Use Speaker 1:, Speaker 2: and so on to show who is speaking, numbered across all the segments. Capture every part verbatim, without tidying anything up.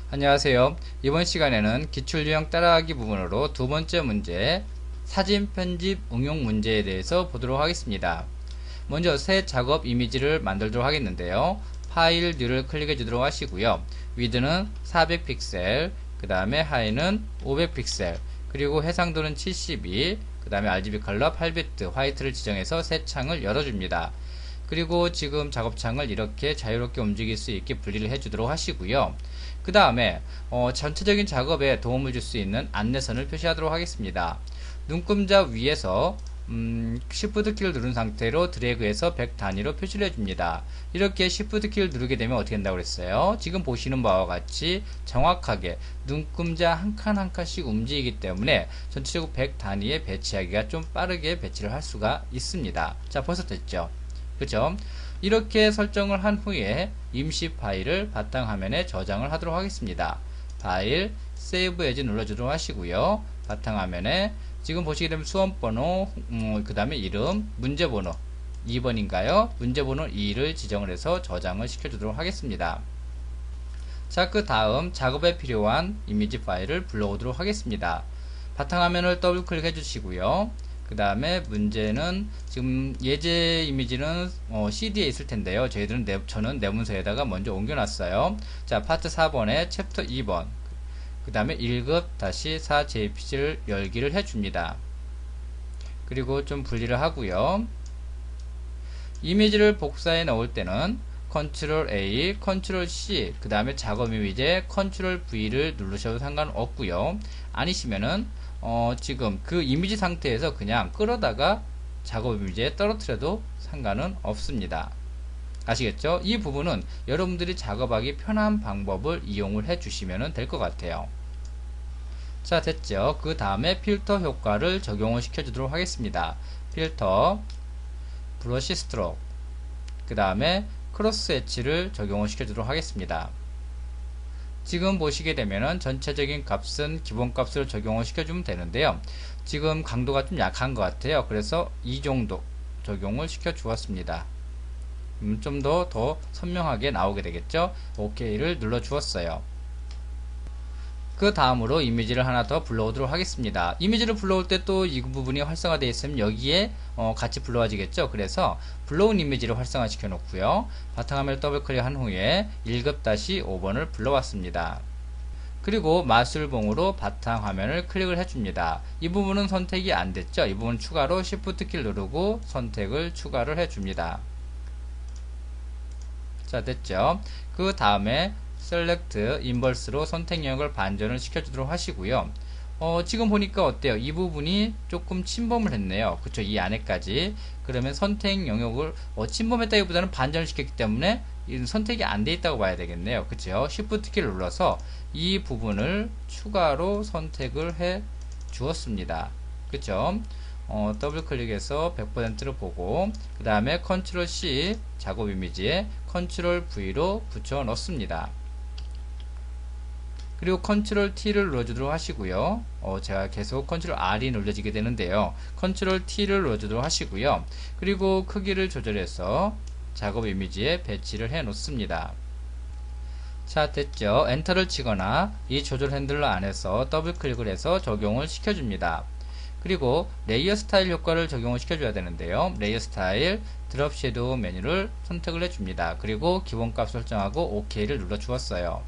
Speaker 1: 안녕하세요. 이번 시간에는 기출유형 따라하기 부분으로 두 번째 문제, 사진 편집 응용 문제에 대해서 보도록 하겠습니다. 먼저 새 작업 이미지를 만들도록 하겠는데요. 파일 뉴를 클릭해 주도록 하시고요. 위드는 사백 픽셀, 그 다음에 하이는 오백 픽셀, 그리고 해상도는 칠십이, 그 다음에 알지비 컬러 팔 비트, 화이트를 지정해서 새 창을 열어줍니다. 그리고 지금 작업창을 이렇게 자유롭게 움직일 수 있게 분리를 해주도록 하시고요. 그 다음에 어, 전체적인 작업에 도움을 줄 수 있는 안내선을 표시하도록 하겠습니다. 눈금자 위에서 음, Shift 키를 누른 상태로 드래그해서 백 단위로 표시를 해줍니다. 이렇게 Shift 키를 누르게 되면 어떻게 된다고 그랬어요? 지금 보시는 바와 같이 정확하게 눈금자 한 칸 한 칸씩 움직이기 때문에 전체적으로 백 단위에 배치하기가 좀 빠르게 배치를 할 수가 있습니다. 자, 벌써 됐죠? 그죠? 이렇게 설정을 한 후에 임시 파일을 바탕화면에 저장을 하도록 하겠습니다. 파일, 세이브 에즈 눌러주도록 하시고요. 바탕화면에 지금 보시게 되면 수험번호, 음, 그 다음에 이름, 문제번호 이 번인가요? 문제번호 이를 지정을 해서 저장을 시켜주도록 하겠습니다. 자, 그 다음 작업에 필요한 이미지 파일을 불러오도록 하겠습니다. 바탕화면을 더블 클릭해 주시고요. 그 다음에 문제는 지금 예제 이미지는 어, 씨디에 있을 텐데요. 저희들은 내, 저는 내문서에다가 먼저 옮겨놨어요. 자, 파트 사 번에 챕터 이 번, 그 다음에 일 급 다시 사 제이피지를 열기를 해줍니다. 그리고 좀 분리를 하고요. 이미지를 복사해 넣을 때는 컨트롤 A, 컨트롤 C, 그 다음에 작업 이미지에 컨트롤 V를 누르셔도 상관없고요. 아니시면은 어, 지금 그 이미지 상태에서 그냥 끌어다가 작업 이미지에 떨어뜨려도 상관은 없습니다. 아시겠죠? 이 부분은 여러분들이 작업하기 편한 방법을 이용을 해 주시면 될 것 같아요. 자, 됐죠? 그 다음에 필터 효과를 적용을 시켜 주도록 하겠습니다. 필터, 브러쉬 스트로크, 그 다음에 크로스 엣지를 적용을 시켜 주도록 하겠습니다. 지금 보시게 되면은 전체적인 값은 기본값으로 적용을 시켜주면 되는데요. 지금 강도가 좀 약한 것 같아요. 그래서 이 정도 적용을 시켜 주었습니다. 음, 좀 더 더 선명하게 나오게 되겠죠. 오케이를 눌러 주었어요. 그 다음으로 이미지를 하나 더 불러오도록 하겠습니다. 이미지를 불러올 때 또 이 부분이 활성화되어 있으면 여기에 어 같이 불러와지겠죠. 그래서 불러온 이미지를 활성화 시켜 놓고요. 바탕화면을 더블 클릭한 후에 일 급 오 번을 불러왔습니다. 그리고 마술봉으로 바탕화면을 클릭을 해줍니다. 이 부분은 선택이 안 됐죠. 이 부분 추가로 Shift 키를 누르고 선택을 추가를 해줍니다. 자, 됐죠. 그 다음에 셀렉트 인버스로 선택 영역을 반전을 시켜주도록 하시고요. 어, 지금 보니까 어때요? 이 부분이 조금 침범을 했네요. 그쵸? 이 안에까지. 그러면 선택 영역을 어, 침범했다기보다는 반전을 시켰기 때문에 선택이 안 돼 있다고 봐야 되겠네요. 그쵸? Shift 키를 눌러서 이 부분을 추가로 선택을 해 주었습니다. 그쵸? 어, 더블 클릭해서 백 퍼센트를 보고 그 다음에 컨트롤 C 작업 이미지에 컨트롤 V로 붙여 넣습니다. 그리고 컨트롤 T를 눌러주도록 하시고요. 어, 제가 계속 컨트롤 R이 눌러지게 되는데요. 컨트롤 T를 눌러주도록 하시고요. 그리고 크기를 조절해서 작업 이미지에 배치를 해 놓습니다. 자, 됐죠. 엔터를 치거나 이 조절 핸들러 안에서 더블 클릭을 해서 적용을 시켜줍니다. 그리고 레이어 스타일 효과를 적용을 시켜줘야 되는데요. 레이어 스타일 드롭 섀도우 메뉴를 선택을 해줍니다. 그리고 기본값 설정하고 오케이를 눌러 주었어요.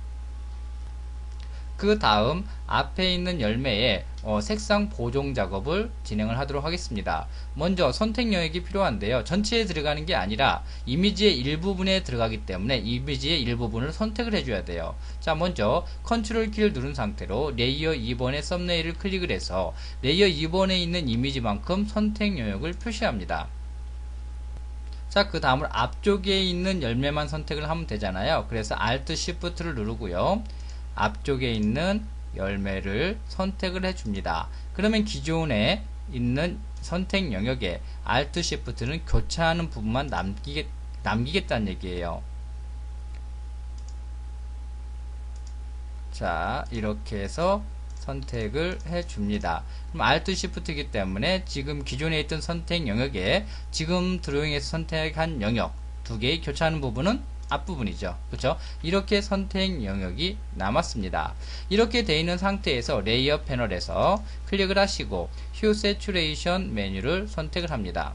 Speaker 1: 그 다음 앞에 있는 열매에 어, 색상 보정 작업을 진행을 하도록 하겠습니다. 먼저 선택 영역이 필요한데요. 전체에 들어가는 게 아니라 이미지의 일부분에 들어가기 때문에 이미지의 일부분을 선택을 해줘야 돼요. 자, 먼저 컨트롤 키를 누른 상태로 레이어 이 번의 썸네일을 클릭을 해서 레이어 이 번에 있는 이미지만큼 선택 영역을 표시합니다. 자, 그 다음으로 앞쪽에 있는 열매만 선택을 하면 되잖아요. 그래서 Alt Shift를 누르고요. 앞쪽에 있는 열매를 선택을 해줍니다. 그러면 기존에 있는 선택 영역에 Alt Shift는 교차하는 부분만 남기겠, 남기겠다는 얘기예요. 자, 이렇게 해서 선택을 해줍니다. 그럼 Alt Shift이기 때문에 지금 기존에 있던 선택 영역에 지금 드로잉에서 선택한 영역 두 개의 교차하는 부분은 앞부분이죠. 그렇죠? 이렇게 선택 영역이 남았습니다. 이렇게 되어 있는 상태에서 레이어 패널에서 클릭을 하시고 휴 세츄레이션 메뉴를 선택을 합니다.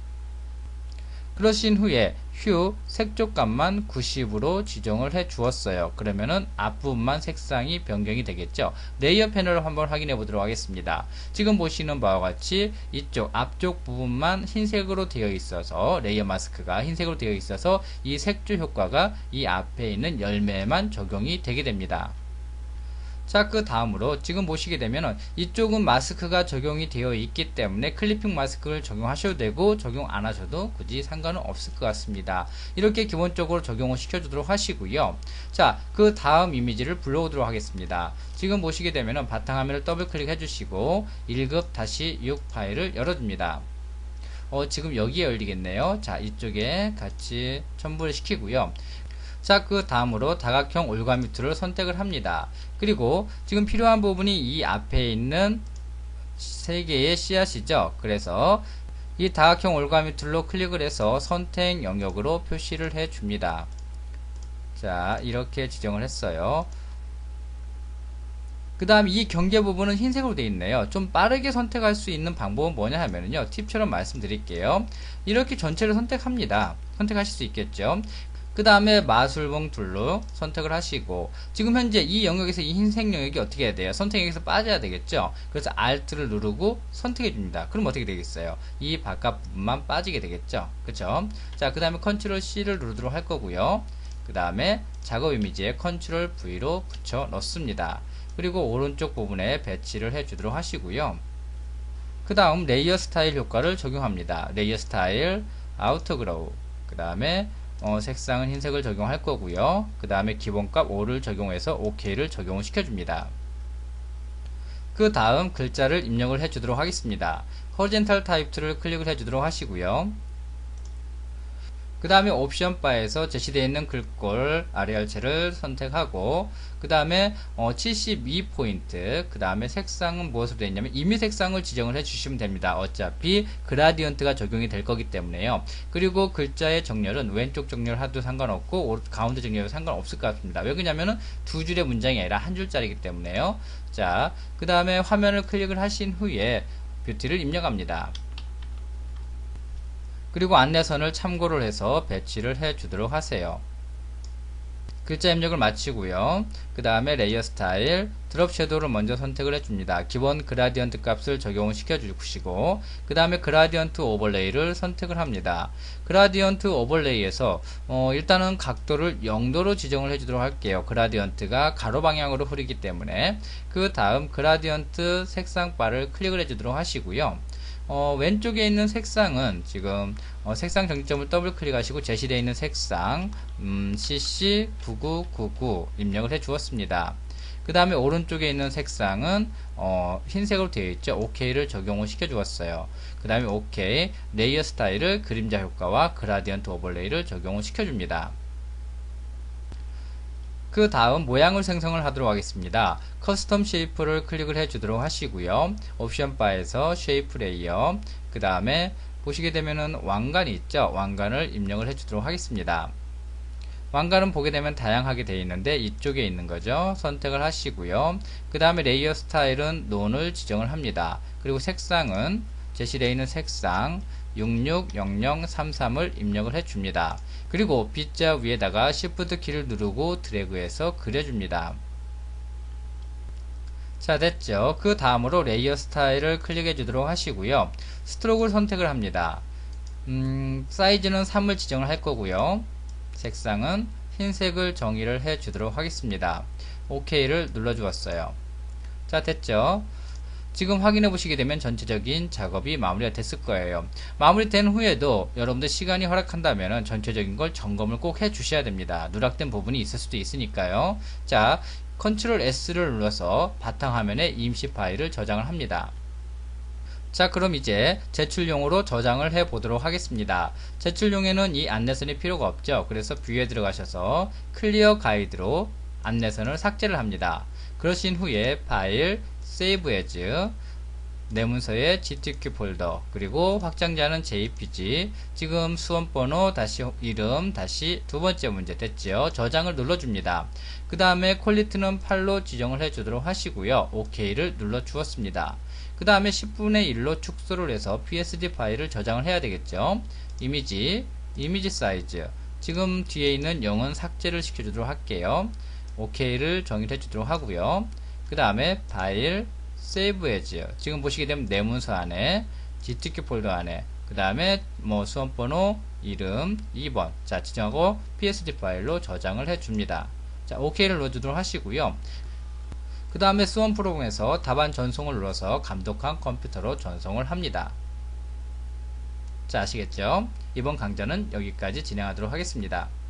Speaker 1: 그러신 후에 휴 색조값만 구십으로 지정을 해 주었어요. 그러면은 앞부분만 색상이 변경이 되겠죠. 레이어 패널을 한번 확인해 보도록 하겠습니다. 지금 보시는 바와 같이 이쪽 앞쪽 부분만 흰색으로 되어 있어서 레이어 마스크가 흰색으로 되어 있어서 이 색조 효과가 이 앞에 있는 열매에만 적용이 되게 됩니다. 자, 그 다음으로 지금 보시게 되면은 이쪽은 마스크가 적용이 되어 있기 때문에 클리핑 마스크를 적용하셔도 되고 적용 안 하셔도 굳이 상관은 없을 것 같습니다. 이렇게 기본적으로 적용을 시켜주도록 하시고요. 자, 그 다음 이미지를 불러오도록 하겠습니다. 지금 보시게 되면은 바탕화면을 더블 클릭해 주시고 일 급 육 파일을 열어줍니다. 어, 지금 여기에 열리겠네요. 자, 이쪽에 같이 첨부를 시키고요. 자, 그 다음으로 다각형 올가미 툴을 선택을 합니다. 그리고 지금 필요한 부분이 이 앞에 있는 세 개의 씨앗이죠. 그래서 이 다각형 올가미 툴로 클릭을 해서 선택 영역으로 표시를 해 줍니다. 자, 이렇게 지정을 했어요. 그 다음 이 경계 부분은 흰색으로 되어 있네요. 좀 빠르게 선택할 수 있는 방법은 뭐냐 하면요, 팁처럼 말씀드릴게요. 이렇게 전체를 선택합니다. 선택하실 수 있겠죠. 그 다음에 마술봉 툴로 선택을 하시고 지금 현재 이 영역에서 이 흰색 영역이 어떻게 해야 돼요? 선택에서 빠져야 되겠죠. 그래서 Alt를 누르고 선택해 줍니다. 그럼 어떻게 되겠어요? 이 바깥 부분만 빠지게 되겠죠. 그쵸? 자, 그 다음에 컨트롤 씨를 누르도록 할 거고요. 그 다음에 작업 이미지에 컨트롤 브이로 붙여 넣습니다. 그리고 오른쪽 부분에 배치를 해 주도록 하시고요. 그 다음 레이어 스타일 효과를 적용합니다. 레이어 스타일 아우터 그로우, 그 다음에 어, 색상은 흰색을 적용할 거고요. 그 다음에 기본값 오를 적용해서 오케이를 적용을 시켜줍니다. 그 다음 글자를 입력을 해주도록 하겠습니다. 호리젠탈 타입 툴을 클릭을 해주도록 하시고요. 그 다음에 옵션 바에서 제시되어 있는 글꼴 아래열체를 선택하고 그 다음에 어, 칠십이 포인트, 그 다음에 색상은 무엇으로 되어 있냐면 임의 색상을 지정을 해 주시면 됩니다. 어차피 그라디언트가 적용이 될 거기 때문에요. 그리고 글자의 정렬은 왼쪽 정렬 하도 상관없고 가운데 정렬도 상관없을 것 같습니다. 왜 그러냐면은 두 줄의 문장이 아니라 한 줄짜리이기 때문에요. 자, 그 다음에 화면을 클릭을 하신 후에 뷰티를 입력합니다. 그리고 안내선을 참고를 해서 배치를 해 주도록 하세요. 글자 입력을 마치고요. 그 다음에 레이어 스타일 드롭 섀도우를 먼저 선택을 해줍니다. 기본 그라디언트 값을 적용을 시켜주시고 그 다음에 그라디언트 오버레이를 선택을 합니다. 그라디언트 오버레이에서 어, 일단은 각도를 영도로 지정을 해주도록 할게요. 그라디언트가 가로 방향으로 흐르기 때문에. 그 다음 그라디언트 색상 바를 클릭을 해주도록 하시고요. 어, 왼쪽에 있는 색상은 지금 어, 색상 정지점을 더블 클릭하시고 제시되어 있는 색상 음, 씨씨 구구구구 입력을 해 주었습니다. 그 다음에 오른쪽에 있는 색상은 어, 흰색으로 되어 있죠. 오케이를 적용을 시켜 주었어요. 그 다음에 오케이 레이어 스타일을 그림자 효과와 그라디언트 오버레이를 적용을 시켜 줍니다. 그 다음 모양을 생성을 하도록 하겠습니다. 커스텀 쉐이프를 클릭을 해 주도록 하시고요. 옵션 바에서 쉐이프 레이어, 그 다음에 보시게 되면은 왕관이 있죠. 왕관을 입력을 해 주도록 하겠습니다. 왕관은 보게 되면 다양하게 되어 있는데 이쪽에 있는 거죠. 선택을 하시고요. 그 다음에 레이어 스타일은 논을 지정을 합니다. 그리고 색상은 제시되어 있는 색상 육육영영삼삼을 입력을 해 줍니다. 그리고 B자 위에다가 Shift 키를 누르고 드래그해서 그려줍니다. 자, 됐죠. 그 다음으로 레이어 스타일을 클릭해 주도록 하시고요. 스트로크를 선택을 합니다. 음, 사이즈는 삼을 지정을 할 거고요. 색상은 흰색을 정의를 해 주도록 하겠습니다. 오케이를 눌러 주었어요. 자, 됐죠. 지금 확인해 보시게 되면 전체적인 작업이 마무리가 됐을 거예요. 마무리된 후에도 여러분들 시간이 허락한다면 전체적인 걸 점검을 꼭 해 주셔야 됩니다. 누락된 부분이 있을 수도 있으니까요. 자, 컨트롤 에스를 눌러서 바탕화면에 임시 파일을 저장을 합니다. 자, 그럼 이제 제출용으로 저장을 해 보도록 하겠습니다. 제출용에는 이 안내선이 필요가 없죠. 그래서 뷰에 들어가셔서 클리어 가이드로 안내선을 삭제를 합니다. 그러신 후에 파일 세이브 에즈 내 문서에 지티큐 폴더, 그리고 확장자는 제이피지, 지금 수험번호 다시 이름 다시 두 번째 문제 됐죠. 저장을 눌러줍니다. 그 다음에 퀄리티는 팔로 지정을 해주도록 하시고요. 오케이를 눌러 주었습니다. 그 다음에 십분의 일로 축소를 해서 피에스디 파일을 저장을 해야 되겠죠. 이미지, 이미지 사이즈, 지금 뒤에 있는 영은 삭제를 시켜주도록 할게요. 오케이를 정의해 주도록 하고요. 그 다음에 파일, 세이브 에즈, 지금 보시게 되면 내 문서 안에 지티큐 폴더 안에, 그 다음에 뭐 수험번호, 이름, 이 번 자 지정하고 피에스디 파일로 저장을 해줍니다. 자 오케이를 눌러주도록 하시고요. 그 다음에 수험 프로그램에서 답안 전송을 눌러서 감독한 컴퓨터로 전송을 합니다. 자 아시겠죠? 이번 강좌는 여기까지 진행하도록 하겠습니다.